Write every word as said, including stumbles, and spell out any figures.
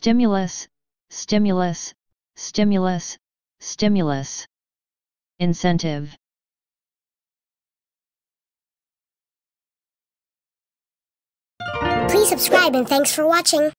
stimulus, stimulus, stimulus, stimulus. Incentive. Please subscribe and thanks for watching.